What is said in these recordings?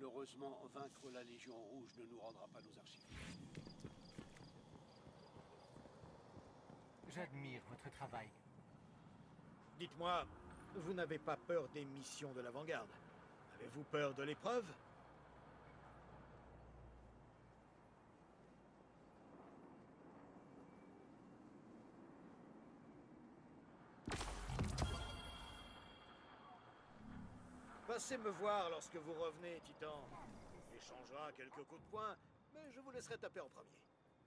Malheureusement, vaincre la Légion Rouge ne nous rendra pas nos archives. J'admire votre travail. Dites-moi, vous n'avez pas peur des missions de l'avant-garde? Avez-vous peur de l'épreuve? Passez me voir lorsque vous revenez, Titan. On échangera quelques coups de poing, mais je vous laisserai taper en premier.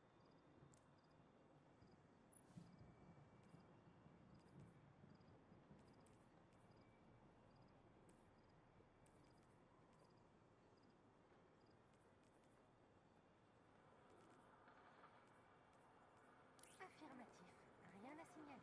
Affirmatif. Rien à signaler.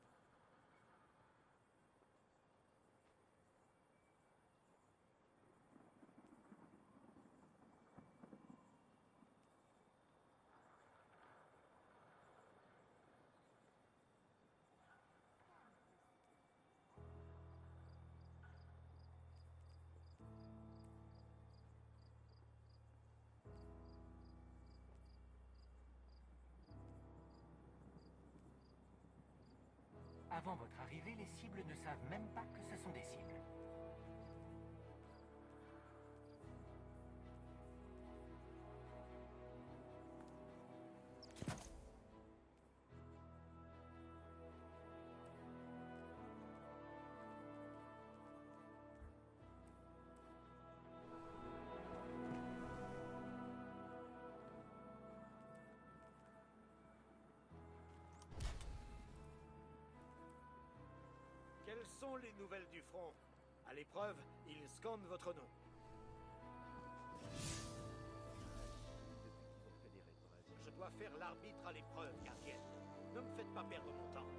Avant votre arrivée, les cibles ne savent même pas que ce sont des cibles. Quelles sont les nouvelles du front? À l'épreuve, ils scandent votre nom. Je dois faire l'arbitre à l'épreuve, gardienne. Ne me faites pas perdre mon temps.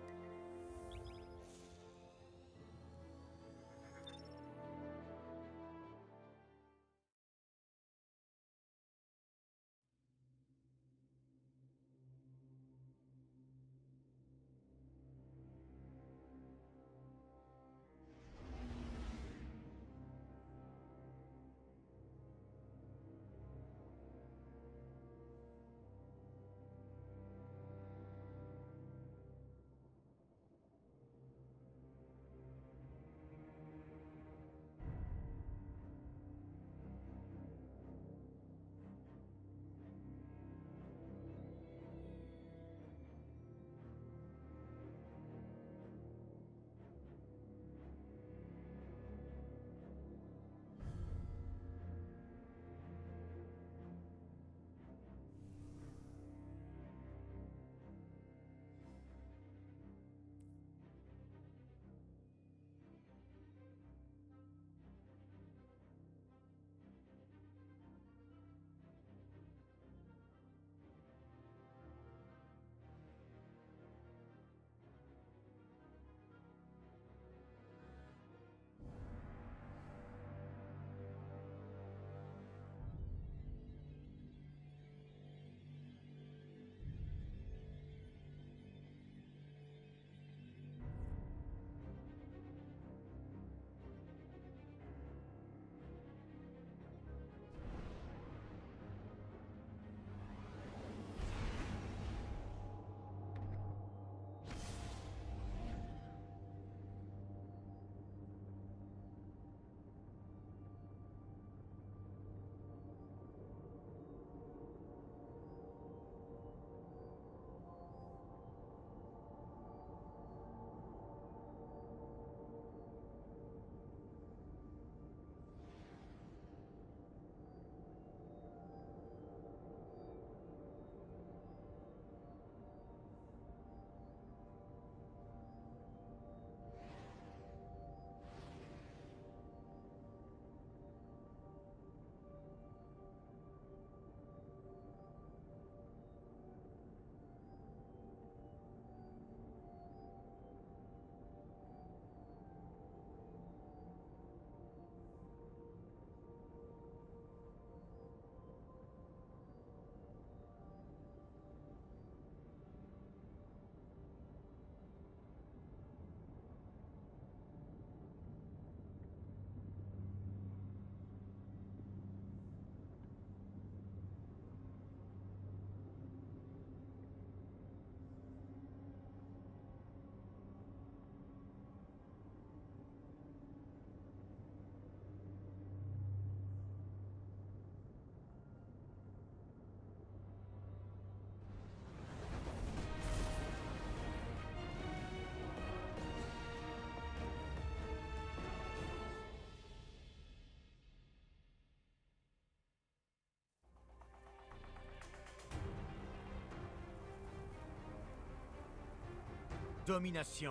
domination.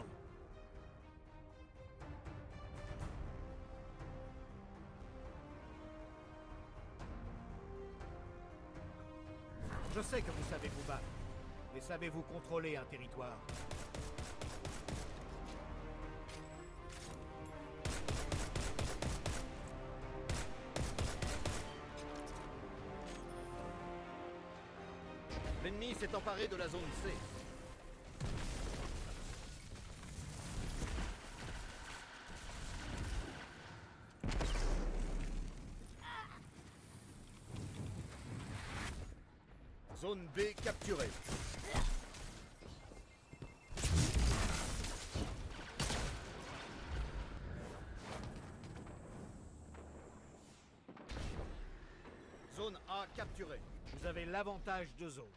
Je sais que vous savez vous battre, mais savez-vous contrôler un territoire? L'ennemi s'est emparé de la zone C. Zone B capturée. Zone A capturée. Vous avez l'avantage de zone.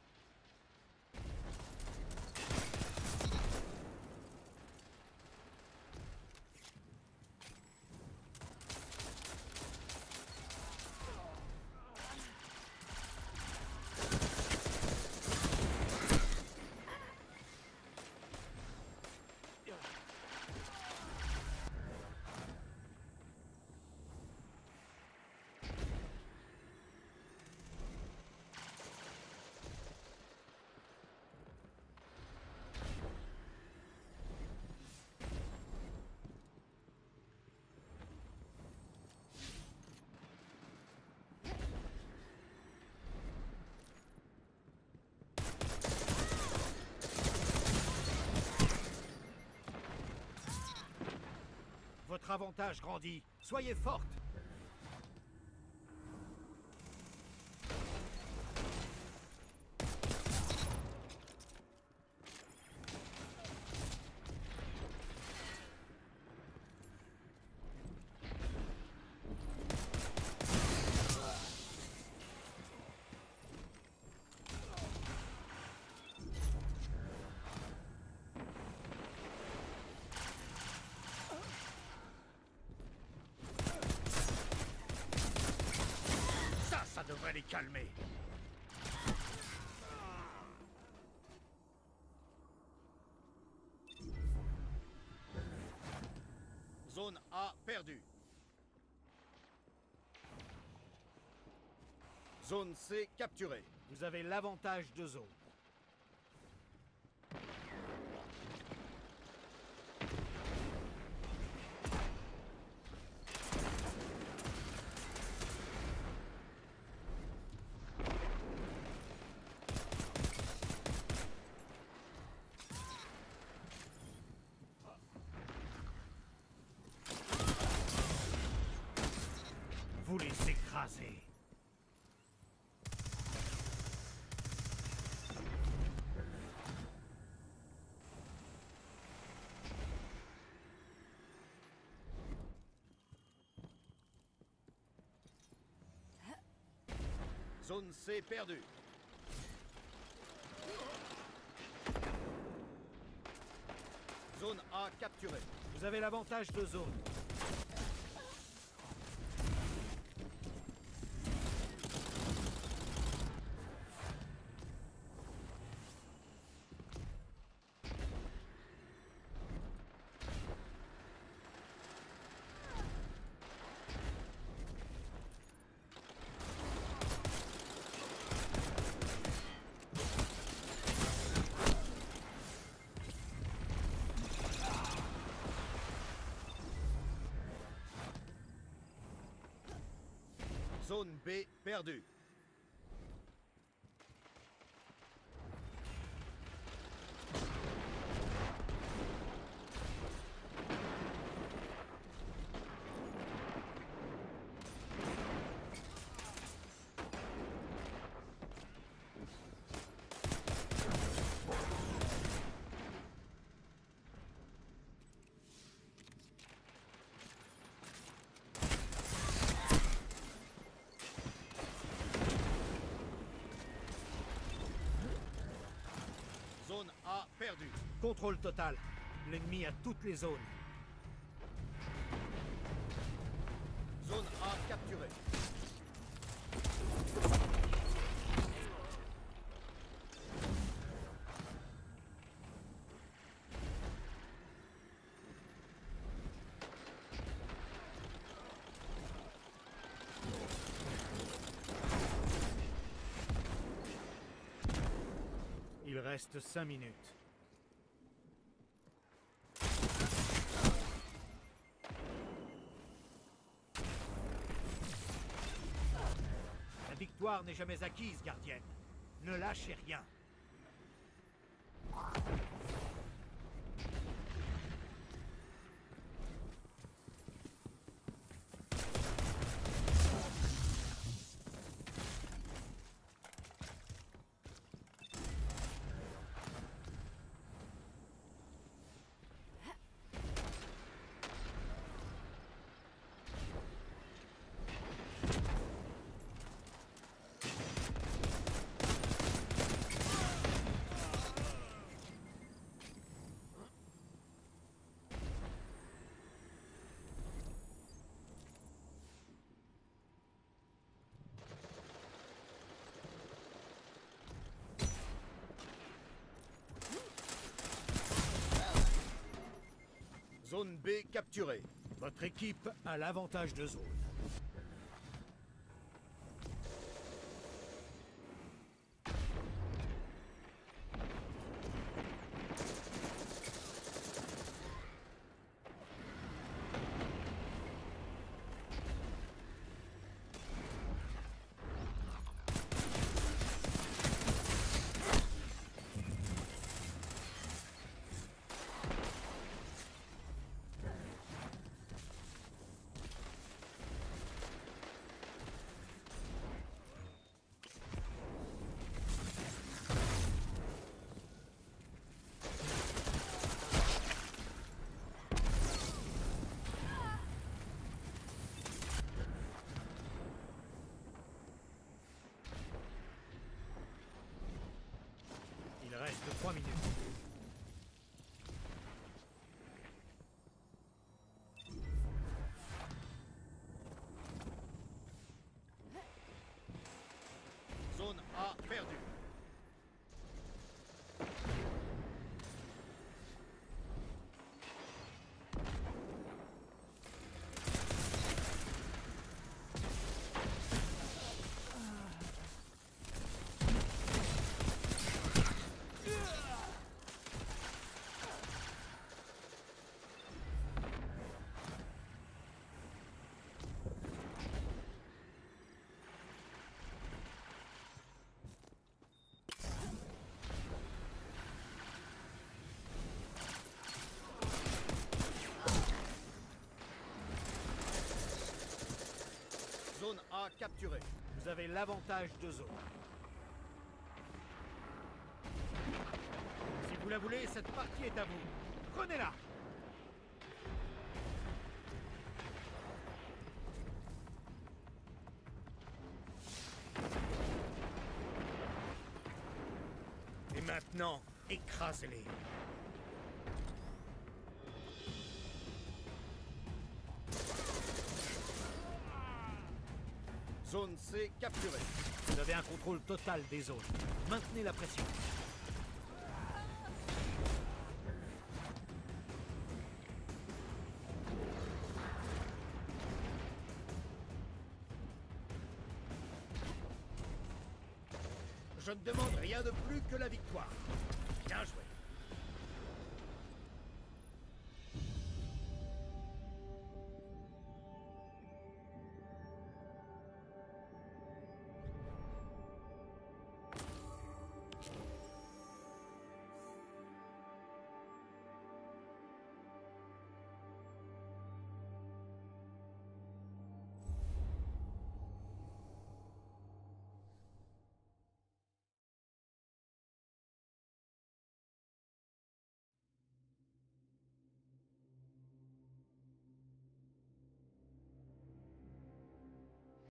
Votre avantage grandit. Soyez forte. Ça devrait les calmer. Zone A perdue. Zone C capturée. Vous avez l'avantage de zone. Vous les écrasez. Zone C perdue. Zone A capturée. Vous avez l'avantage de zone. Zone B perdue. Zone A perdue. Contrôle total. L'ennemi a toutes les zones. Zone A capturée. reste 5 minutes. La victoire n'est jamais acquise, gardienne. Ne lâchez rien. Zone B capturée. Votre équipe a l'avantage de zone. Il reste 3 minutes. Zone A perdue. Zone A capturée. Vous avez l'avantage de zone. Si vous la voulez, cette partie est à vous. Prenez-la! Et maintenant, écrasez-les. Zone C capturée. Vous avez un contrôle total des zones. Maintenez la pression. Je ne demande rien de plus que la victoire. Bien joué.